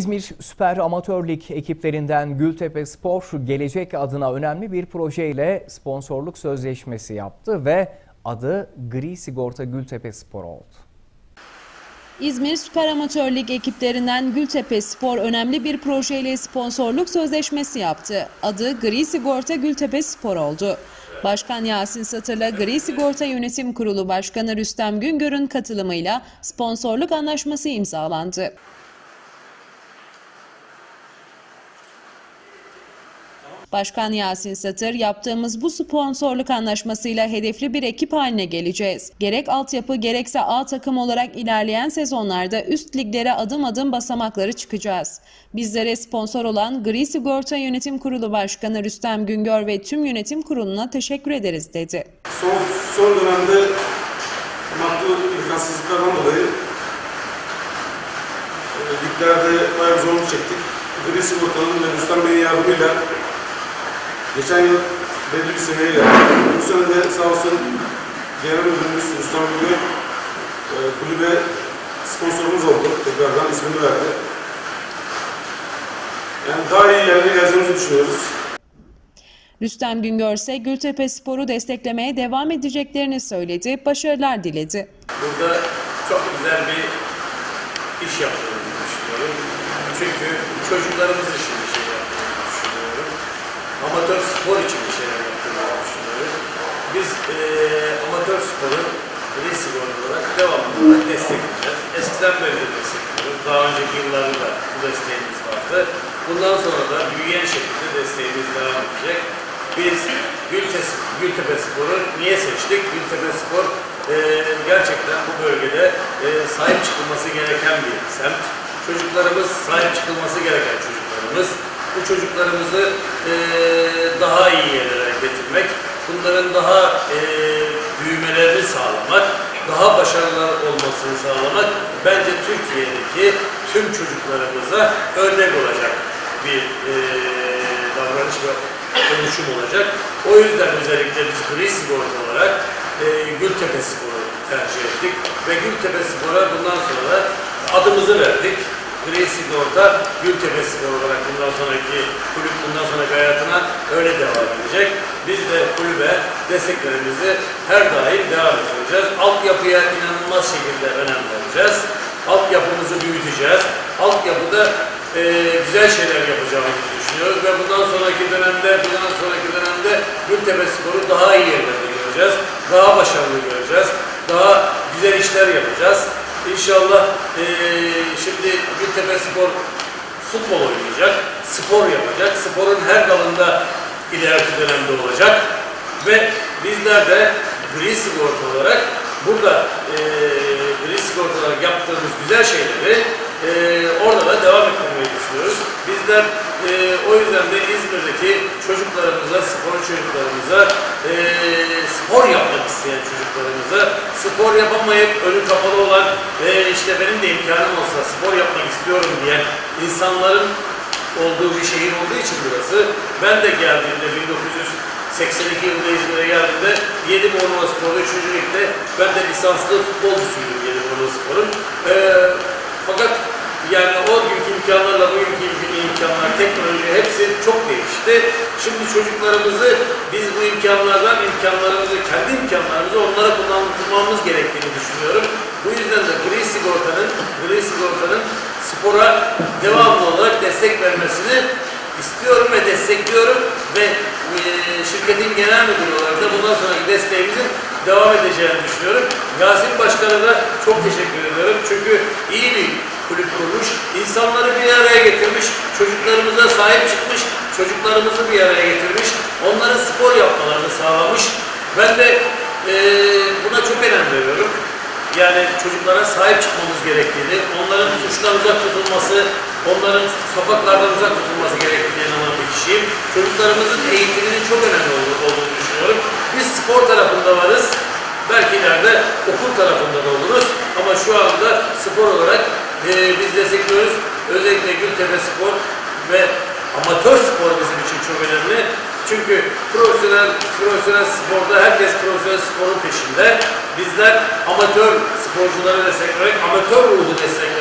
İzmir Süper Amatör Lig ekiplerinden Gültepespor gelecek adına önemli bir projeyle sponsorluk sözleşmesi yaptı ve adı Gri Sigorta Gültepespor oldu. İzmir Süper Amatör Lig ekiplerinden Gültepespor önemli bir projeyle sponsorluk sözleşmesi yaptı. Adı Gri Sigorta Gültepespor oldu. Başkan Yasin Satır'la Gri Sigorta Yönetim Kurulu Başkanı Rüstem Güngör'ün katılımıyla sponsorluk anlaşması imzalandı. Başkan Yasin Satır, yaptığımız bu sponsorluk anlaşmasıyla hedefli bir ekip haline geleceğiz. Gerek altyapı gerekse A takım olarak ilerleyen sezonlarda üst liglere adım adım basamakları çıkacağız. Bizlere sponsor olan Gri Sigorta Yönetim Kurulu Başkanı Rüstem Güngör ve tüm yönetim kuruluna teşekkür ederiz dedi. Son dönemde maddi imkansızlıklardan dolayı liglerde bayağı bir zorluk çektik. Gri Sigorta'nın ve Rüstem Bey'in yardımıyla geçen yıl belli bir seviyeye geldik. Bu sene de sağ olsun genel müdürümüz Rüstem Bey kulübe sponsorumuz oldu. Tekrardan ismini verdi. Yani daha iyi yerlere geleceğimizi düşünüyoruz. Rüstem Güngör ise Gültepespor'u desteklemeye devam edeceklerini söyledi, başarılar diledi. Burada çok güzel bir iş yaptığımızı düşünüyorum. Çünkü çocuklarımız için bir şey yaptığımızı düşünüyorum. Amatör spor için bir şeyler yaptığımızı düşünüyorum. Biz amatör sporun Gri Sigorta olarak devamlı olarak destekleyeceğiz. Eskiden beri de destekliyoruz. Daha önceki yıllarda da bu desteğimiz vardı. Bundan sonra da büyüyen şekilde desteğimiz devam edecek. Biz Gültepespor'u niye seçtik? Gültepespor gerçekten bu bölgede sahip çıkılması gereken bir semt. Çocuklarımız, sahip çıkılması gereken çocuklarımız. Bu çocuklarımızı daha iyi yerlere getirmek, bunların daha büyümelerini sağlamak, daha başarılı olmasını sağlamak bence Türkiye'deki tüm çocuklarımıza örnek olacak bir davranış ve konuşum olacak. O yüzden özellikle biz Gri Sigorta olarak Gültepespor'u tercih ettik ve Gültepespor'a bundan sonra adımızı verdik. Gri Sigorta Gültepespor olarak bundan sonraki kulüp bundan sonraki hayatına öyle devam edecek. Biz de kulübe desteklerimizi her daim devam edeceğiz. Altyapıya inanılmaz şekilde önem vereceğiz. Altyapımızı büyüteceğiz. Altyapıda güzel şeyler yapacağımızı düşünüyoruz ve bundan sonraki dönemde Gültepespor'u daha iyi yerlerde göreceğiz. Daha başarılı göreceğiz. Daha güzel işler yapacağız. İnşallah şimdi Gültepespor futbol oynayacak, spor yapacak, sporun her dalında ileriki dönemde olacak ve bizler de Gri Sigorta olarak burada Gri Sigorta olarak yaptığımız güzel şeyleri orada da devam ettirmeyi düşünüyoruz. Bizler o yüzden de İzmir'deki çocuklarımıza, spor çocuklarımıza, spor yapmak isteyen çocuklarımıza, spor yapamayıp önü kapalı olan işte benim de imkanım olsa spor yapmak istiyorum diyen insanların olduğu bir şehir olduğu için burası. Ben de geldiğimde 1982 yılında İzmir'e geldiğimde Yedimoğlu Spor'da 3. Lig'de ben de lisanslı futbolcusuydum Yedimoğlu Spor'un. Fakat yani o günkü imkanlarla bugünkü imkanlar, teknoloji hepsi çok değişti. Şimdi çocuklarımızı biz bu imkanlarımızı, kendi imkanlarımızı onlara kullanmamız gerektiğini düşünüyorum. Bu yüzden de Gri Sigorta'nın spora devamlı olarak destek vermesini istiyorum ve destekliyorum ve şirketin genel müdürü olarak da bundan sonraki desteğimizin devam edeceğini düşünüyorum. Yasin Başkan'a da çok teşekkür ediyorum. Çünkü iyi bir kulüp kurmuş, insanları bir araya getirmiş, çocuklarımıza sahip çıkmış, çocuklarımızı bir araya getirmiş, onların spor yapmalarını sağlamış. Ben de buna çok önem veriyorum. Yani çocuklara sahip çıkmamız gerektiğini, onların suçtan uzak tutulması, onların sokaklardan uzak tutulması gerektiğine inanan bir kişiyim. Çocuklarımızın eğitiminin çok önemli olduğunu düşünüyorum. Biz spor tarafında varız, belki ileride okul tarafında da oluruz ama şu anda spor olarak biz destekliyoruz. Özellikle Gültepespor ve amatör spor bizim için çok önemli. Çünkü profesyonel sporda herkes profesyonel sporun peşinde. Bizler amatör sporcuları desteklemek, amatör ruhu desteklemek